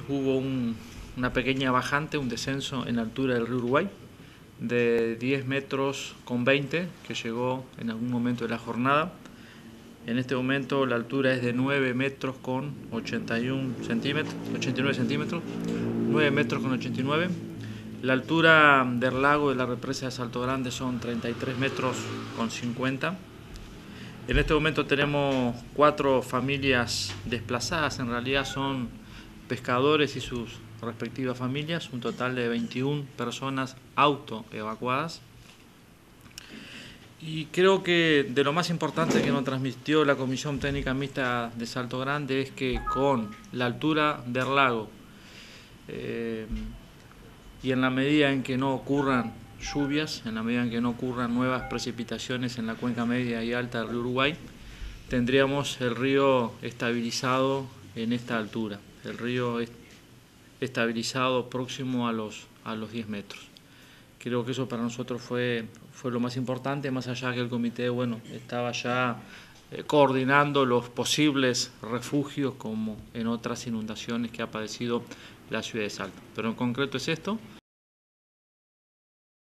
hubo una pequeña bajante, un descenso en la altura del río Uruguay de 10 metros con 20 que llegó en algún momento de la jornada. En este momento la altura es de 9 metros con 89 centímetros, 9 metros con 89. La altura del lago de la represa de Salto Grande son 33 metros con 50. En este momento tenemos 4 familias desplazadas, en realidad son pescadores y sus respectivas familias, un total de 21 personas autoevacuadas. Y creo que de lo más importante que nos transmitió la Comisión Técnica Mixta de Salto Grande es que con la altura del lago y en la medida en que no ocurran lluvias, en la medida en que no ocurran nuevas precipitaciones en la cuenca media y alta del río Uruguay, tendríamos el río estabilizado en esta altura, el río estabilizado próximo a los 10 metros. Creo que eso para nosotros fue lo más importante, más allá que el comité estaba ya coordinando los posibles refugios como en otras inundaciones que ha padecido la ciudad de Salto. Pero en concreto es esto.